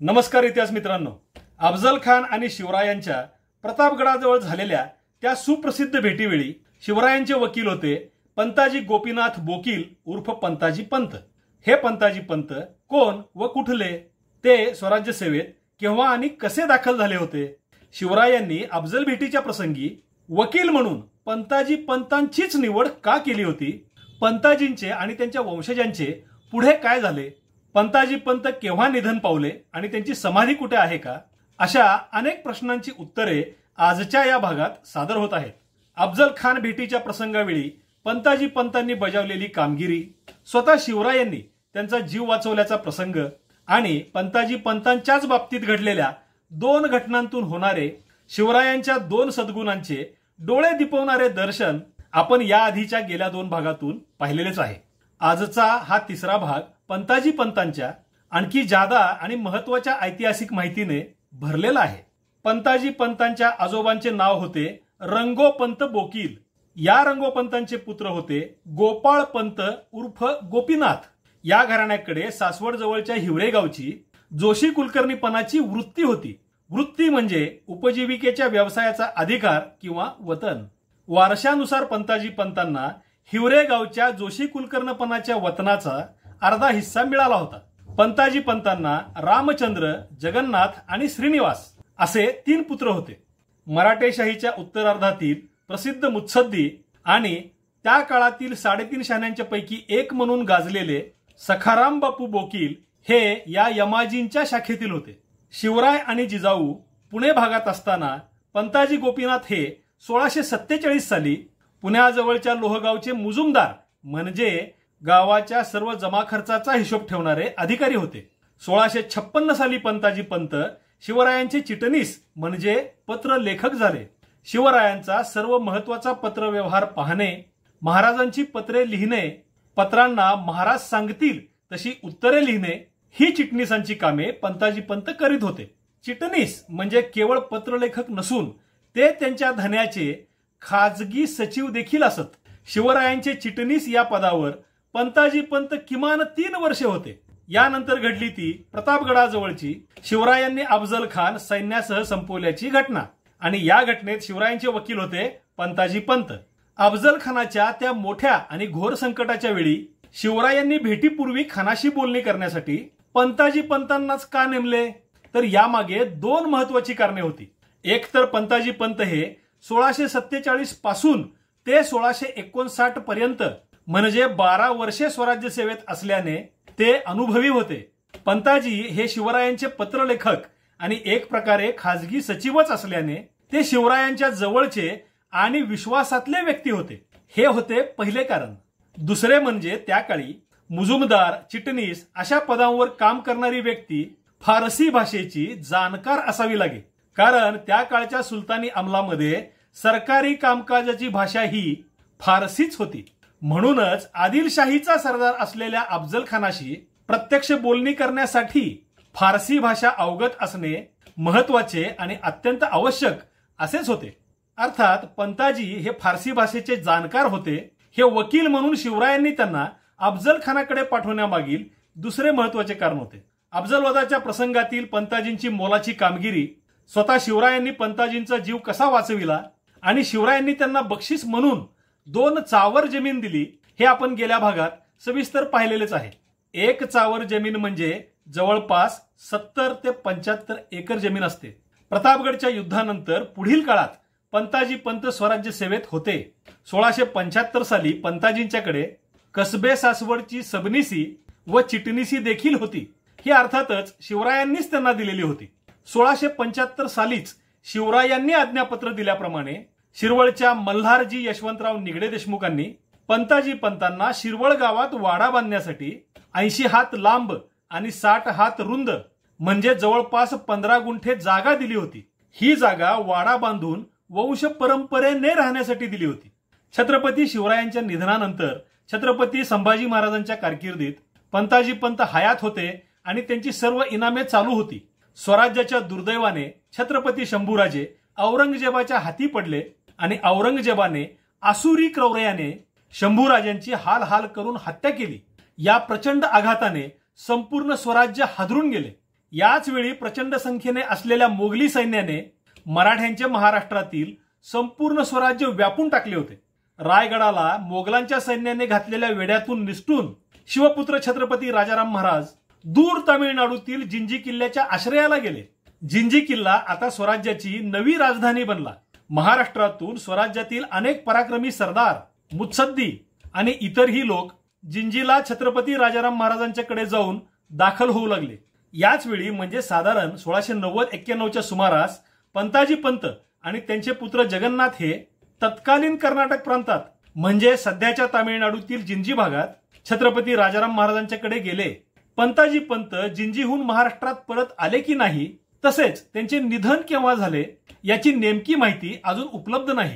नमस्कार इतिहास मित्रांनो, अफजल खान आणि शिवरायांच्या प्रतापगडाजवळ झालेल्या त्या सुप्रसिद्ध भेटीवेळी शिवरायांचे वकील होते पंताजी गोपीनाथ बोकील उर्फ पंताजी पंत। हे पंताजी पंत कोण व कुठले, ते स्वराज्य सेवेत केव्हा आणि कसे दाखल झाले होते? शिवरायांनी अफजल भेटीच्या प्रसंगी वकील म्हणून पंताजी पंतांचीच निवड का केली होती? पंताजींचे आणि त्यांच्या वंशजांचे पुढे काय झाले? पंताजी पंत केव्हा निधन पावले आणि त्यांची समाधी कुठे आहे का? अशा अनेक प्रश्नांची उत्तरे आजच्या या भागात सादर होत आहेत। अफजल खान भेटीच्या प्रसंगावेळी पंताजी पंतांनी बजावलेली कामगिरी, स्वतः शिवरायांनी त्यांचा जीव वाचवल्याचा प्रसंग आणि पंताजी पंतांच्याच बाबतीत घडलेल्या दोन घटनांतून होणारे शिवरायांच्या दोन सद्गुणांचे डोळे दिपवणारे दर्शन आपण या आधीच्या गेल्या दोन भागातून पाहिलेलेच आहे। आजचा हा तिसरा भाग पंताजी पंतांच्या आणखी जादा आणि महत्वाच्या ऐतिहासिक माहितीने भरलेला आहे। पंताजी पंतांच्या आजोबांचे नाव होते रंगोपंत बोकील। या रंगोपंतांचे पुत्र होते गोपाळ पंत उर्फ गोपीनाथ। या घराण्याकडे सासवड जवळच्या हिवरे गावची जोशी कुलकर्णीपणाची वृत्ती होती। वृत्ती म्हणजे उपजीविकेच्या व्यवसायाचा अधिकार किंवा वतन। वारशानुसार पंताजी पंतांना हिवरे गावच्या जोशी कुलकर्णीपणाच्या वतनाचा अर्धा हिस्सा मिळाला होता। पंताजी पंतांना रामचंद्र, जगन्नाथ आणि श्रीनिवास असे 3 पुत्र होते। मराठेशाहीच्या उत्तरार्धातील प्रसिद्ध मुत्सद्दी आणि त्या काळातील 3.5 शहाण्यांच्या पैकी एक म्हणून गाजलेले सखाराम बापू बोकील हे या यमाजींच्या शाखेतील होते। शिवराय आणि जिजाऊ पुणे भागात असताना पंताजी गोपीनाथ हे 1647 साली पुण्याजवळच्या लोहगावचे मुजुमदार म्हणजे गावाच्या सर्व जमा खर्चाचा हिशोब ठेवणारे अधिकारी होते। 1656 साली पंताजी पंत शिवरायांचे चिटणीस म्हणजे पत्र लेखक झाले। शिवरायांचा सर्व महत्वाचा पत्र व्यवहार पाहणे, महाराजांची पत्रे लिहिणे, पत्रांना महाराज सांगतील तशी उत्तरे लिहिणे ही चिटणीसांची कामे पंताजी पंत करीत होते। चिटणीस म्हणजे केवळ पत्रलेखक नसून ते त्यांच्या धन्याचे खाजगी सचिव देखील असत। शिवरायांचे चिटणीस या पदावर पंताजी पंत किमान 3 वर्षे होते। यानंतर घडली ती प्रतापगडाजवळची शिवरायांनी अफजल खान सैन्यासह संपवल्याची घटना आणि या घटनेत शिवरायांचे वकील होते पंताजी पंत। अफजल खानाच्या त्या मोठ्या आणि घोर संकटाच्या वेळी शिवरायांनी भेटीपूर्वी खानाशी बोलणी करण्यासाठी पंताजी पंतांनाच का नेमले? तर यामागे 2 महत्वाची कारणे होती। एक तर पंताजी पंत हे 1647 पासून ते 1659 पर्यंत म्हणजे 12 वर्षे स्वराज्य सेवेत असल्याने ते अनुभवी होते। पंताजी हे शिवरायांचे पत्रलेखक आणि एक प्रकारे खाजगी सचिवच असल्याने ते शिवरायांच्या जवळचे आणि विश्वासातले व्यक्ती होते। हे होते पहिले कारण। दुसरे म्हणजे त्या काळी मुजुमदार, चिटणीस अशा पदांवर काम करणारी व्यक्ती फारसी भाषेची जाणकार असावी लागे, कारण त्या काळच्या सुलतानी अंमलामध्ये सरकारी कामकाजाची भाषा ही फारसीच होती। म्हणूनच आदिलशाहीचा सरदार असलेल्या अफजल खानाशी प्रत्यक्ष बोलणी करण्यासाठी फारसी भाषा अवगत असणे महत्वाचे आणि अत्यंत आवश्यक असेच होते। अर्थात पंताजी हे फारसी भाषेचे जाणकार होते। हे वकील म्हणून शिवरायांनी त्यांना अफजल खानाकडे पाठवण्यामागील दुसरे महत्वाचे कारण होते। अफजलवादाच्या प्रसंगातील पंताजींची मोलाची कामगिरी, स्वतः शिवरायांनी पंताजींचा जीव कसा वाचविला आणि शिवरायांनी त्यांना बक्षीस म्हणून 2 चावर जमीन दिली हे आपण गेल्या भागात सविस्तर पाहिलेलेच आहे। 1 चावर जमीन म्हणजे जवळपास 70 ते 75 एकर जमीन असते। प्रतापगडच्या युद्धानंतर पुढील काळात पंताजी पंत स्वराज्य सेवेत होते। 1675 साली पंताजींच्याकडे कसबे सासवडची सबनिसी व चिटणीसी देखील होती। ही अर्थातच शिवरायांनीच त्यांना दिलेली होती। 1675 सालीच शिवरायांनी आज्ञापत्र दिल्याप्रमाणे शिरवळच्या मल्हारजी यशवंतराव निगडे देशमुखांनी पंताजी पंतांना शिरवळ गावात वाडा बांधण्यासाठी 80 हात लांब आणि 60 हात रुंद म्हणजे जवळपास 15 गुंठे जागा दिली होती। ही जागा वाडा बांधून वंश परंपरेने राहण्यासाठी दिली होती। छत्रपती शिवरायांच्या निधनानंतर छत्रपती संभाजी महाराजांच्या कारकिर्दीत पंताजी पंत हयात होते आणि त्यांची सर्व इनामे चालू होती। स्वराज्याच्या दुर्दैवाने छत्रपती शंभूराजे औरंगजेबाच्या हाती पडले आणि औरंगजेबाने आसुरी क्रौर्याने शंभूराजांची हाल हाल करून हत्या केली। या प्रचंड आघाताने संपूर्ण स्वराज्य हादरून गेले। याच वेळी प्रचंड संख्येने असलेल्या मोगली सैन्याने मराठ्यांचे महाराष्ट्रातील संपूर्ण स्वराज्य व्यापून टाकले होते. रायगडाला मोगलांच्या सैन्याने घातलेल्या वेड्यातून निसटून शिवपुत्र छत्रपती राजाराम महाराज दूर तामिळनाडूतील जिंजी किल्ल्याच्या आश्रयाला गेले. जिंजी किल्ला आता स्वराज्याची नवी राजधानी बनला. महाराष्ट्रातून स्वराज्यातील अनेक पराक्रमी सरदार, मुत्सद्दी आणि इतरही लोक जिंजीला छत्रपती राजाराम महाराजांच्याकडे जाऊन दाखल होऊ लागले. याच वेळी म्हणजे साधारण 1690-91च्या सुमारास पंताजी पंत आणि त्यांचे पुत्र जगन्नाथ हे तत्कालीन कर्नाटक प्रांतात म्हणजे सध्याच्या तामिळनाडूतील जिंजी भागात छत्रपती राजाराम महाराजांच्याकडे गेले. पंताजी पंत जिंजीहून महाराष्ट्रात परत आले की नाही, तसेच त्यांचे निधन केव्हा झाले याची नेमकी माहिती अजून उपलब्ध नाही.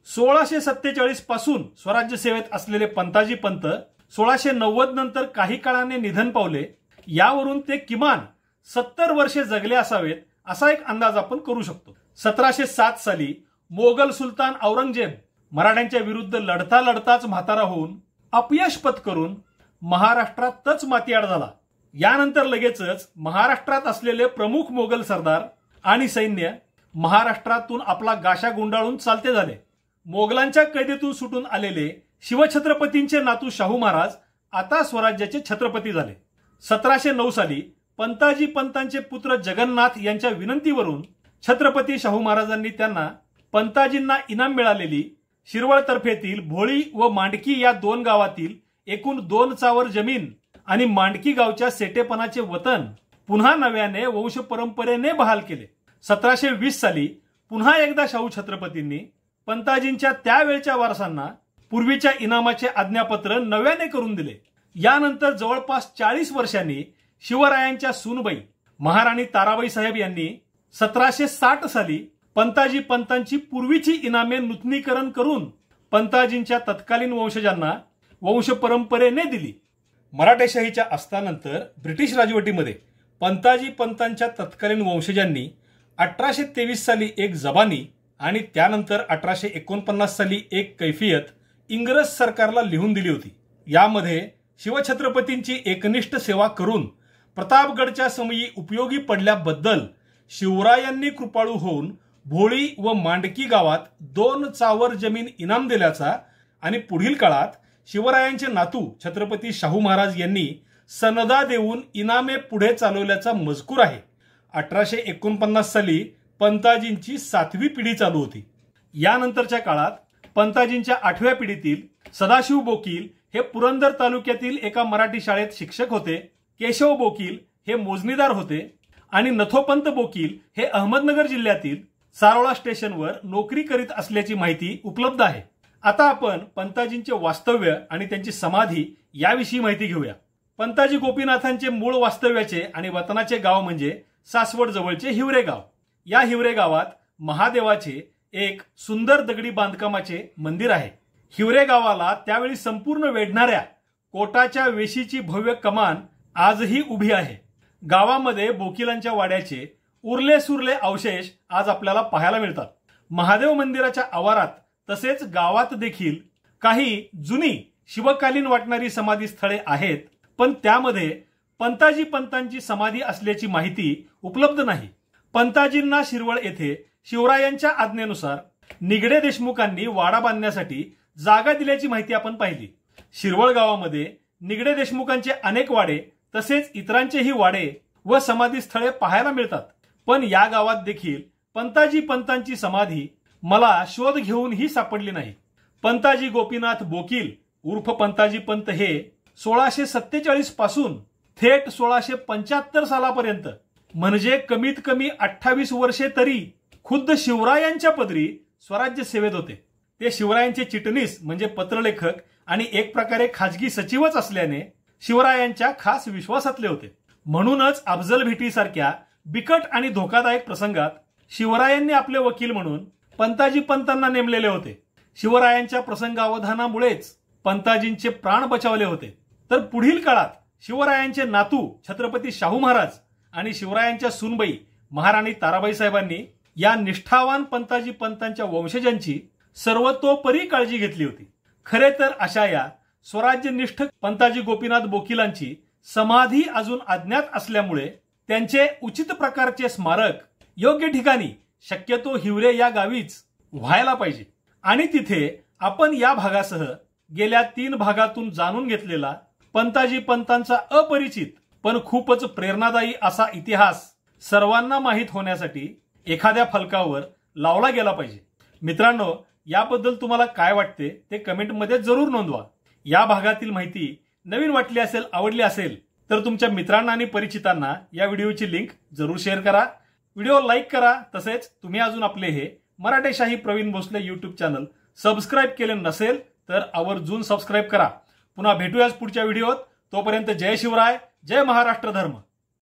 1647 पासून स्वराज्य सेवेत असलेले पंताजी पंत 1690 नंतर काही काळाने निधन पावले. यावरून ते किमान 70 वर्षे जगले असावेत असा एक अंदाज आपण करू शकतो. 1707 साली मोगल सुलतान औरंगजेब मराठ्यांच्या विरुद्ध लढता लढताच म्हातारा होऊन अपयश पत्करून महाराष्ट्रातच मातीआड झाला. यानंतर लगेचच महाराष्ट्रात असलेले प्रमुख मोगल सरदार आणि सैन्य महाराष्ट्रातून आपला गाशा गुंडाळून चालते झाले. मोगलांच्या कैदेतून सुटून आलेले शिवछत्रपतींचे नातू शाहू महाराज आता स्वराज्याचे छत्रपती झाले. 1709 साली पंताजी पंतांचे पुत्र जगन्नाथ यांच्या विनंतीवरून छत्रपती शाहू महाराजांनी त्यांना पंताजींना इनाम मिळालेली शिरवळ तर्फेतील भोळी व मांडकी या 2 गावातील एकूण 2 चावर जमीन आणि मांडकी गावच्या सेटेपणाचे वतन पुन्हा नव्याने वंश परंपरेने बहाल केले. 1720 साली पुन्हा एकदा शाहू छत्रपतींनी पंताजींच्या त्यावेळच्या वारसांना पूर्वीच्या इनामाचे आज्ञापत्र नव्याने करून दिले. यानंतर जवळपास 40 वर्षांनी शिवरायांच्या सूनबाई महाराणी ताराबाई साहेब यांनी 1760 साली पंताजी पंतांची पूर्वीची इनामे नूतनीकरण करून पंताजींच्या तत्कालीन वंशजांना वंश परंपरेने दिली. मराठेशाहीच्या अस्तानंतर ब्रिटिश राजवटीमध्ये पंताजी पंतांच्या तत्कालीन वंशजांनी 1823 साली एक जबानी आणि त्यानंतर 1849 साली एक कैफियत इंग्रज सरकारला लिहून दिली होती. यामध्ये शिवछत्रपतींची एकनिष्ठ सेवा करून प्रतापगडच्या समयी उपयोगी पडल्याबद्दल शिवरायांनी कृपाळू होऊन भोळी व मांडकी गावात 2 चावर जमीन इनाम दिल्याचा आणि पुढील काळात शिवरायांचे नातू छत्रपती शाहू महाराज यांनी सनदा देऊन इनामे पुढे चालवल्याचा मजकूर आहे. 1849 साली पंताजींची 7वी पिढी चालू होती. यानंतरच्या काळात पंताजींच्या 8व्या पिढीतील सदाशिव बोकील हे पुरंदर तालुक्यातील एका मराठी शाळेत शिक्षक होते. केशव बोकील हे मोजणीदार होते आणि नथोपंत बोकील हे अहमदनगर जिल्ह्यातील सारोळा स्टेशनवर नोकरी करीत असल्याची माहिती उपलब्ध आहे. आता आपण पंताजींचे वास्तव्य आणि त्यांची समाधी याविषयी माहिती घेऊया. पंताजी गोपीनाथांचे मूळ वास्तव्याचे आणि वतनाचे गाव म्हणजे सासवड जवळचे हिवरे गाव. या हिवरे गावात महादेवाचे एक सुंदर दगडी बांधकामाचे मंदिर आहे. हिवरे गावाला त्यावेळी संपूर्ण वेढणाऱ्या कोटाच्या वेशीची भव्य कमान आजही उभी आहे. गावामध्ये बोकिलांच्या वाड्याचे उरले सुरले अवशेष आज आपल्याला पाहायला मिळतात. महादेव मंदिराच्या आवारात तसेच गावात देखील काही जुनी शिवकालीन वाटणारी समाधी स्थळे आहेत, पण त्यामध्ये पंताजी पंतांची समाधी असल्याची माहिती उपलब्ध नाही. पंताजींना शिरवळ येथे शिवरायांच्या आज्ञेनुसार निगडे देशमुखांनी वाडा बांधण्यासाठी जागा दिल्याची माहिती आपण पाहिली. शिरवळ गावामध्ये निगडे देशमुखांचे अनेक वाडे तसेच इतरांचेही वाडे व समाधी स्थळे पाहायला मिळतात, पण या गावात देखील पंताजी पंतांची समाधी मला शोध घेऊनही सापडली नाही. पंताजी गोपीनाथ बोकील उर्फ पंताजी पंत हे 1647 पासून थेट 1675 सालापर्यंत म्हणजे कमीत कमी 28 वर्षे तरी खुद्द शिवरायांच्या पदरी स्वराज्य सेवेत होते. ते शिवरायांचे चिटणीस म्हणजे पत्रलेखक आणि एक प्रकारे खाजगी सचिवच असल्याने शिवरायांच्या खास विश्वासातले होते. म्हणूनच अफजल भेटीसारख्या बिकट आणि धोकादायक प्रसंगात शिवरायांनी आपले वकील म्हणून पंताजी पंतांना नेमलेले होते. शिवरायांच्या प्रसंगावधानामुळेच पंताजींचे प्राण बचावले होते. तर पुढील काळात शिवरायांचे नातू छत्रपती शाहू महाराज आणि शिवरायांच्या सूनबाई महाराणी ताराबाई साहेबांनी या निष्ठावान पंताजी पंतांच्या वंशजांची सर्वतोपरी काळजी घेतली होती. खरे तर अशा या स्वराज्यनिष्ठ पंताजी गोपीनाथ बोकिलांची समाधी अजून अज्ञात असल्यामुळे त्यांचे उचित प्रकारचे स्मारक योग्य ठिकाणी, शक्यतो हिवरे या गावीच व्हायला पाहिजे आणि तिथे आपण या भागासह गेल्या 3 भागातून जाणून घेतलेला पंताजी पंतांचा अपरिचित पण खूपच प्रेरणादायी असा इतिहास सर्वांना माहीत होण्यासाठी एखाद्या फलकावर लावला गेला पाहिजे। मित्रांनो, याबद्दल तुम्हाला काय वाटते ते कमेंटमध्ये जरूर नोंदवा। या भागातील माहिती नवीन वाटली असेल, आवडली असेल तर तुमच्या मित्रांना आणि परिचितांना या व्हिडिओची लिंक जरूर शेअर करा, व्हिडिओ लाईक करा। तसेच तुम्ही अजून आपले हे Maratheshahi Pravin Bhosale YouTube channel subscribe केले नसेल तर आवर्जून सबस्क्राईब करा। पुन्हा भेटूयाच पुढच्या व्हिडिओत। तोपर्यंत जय शिवराय, जय महाराष्ट्र धर्म।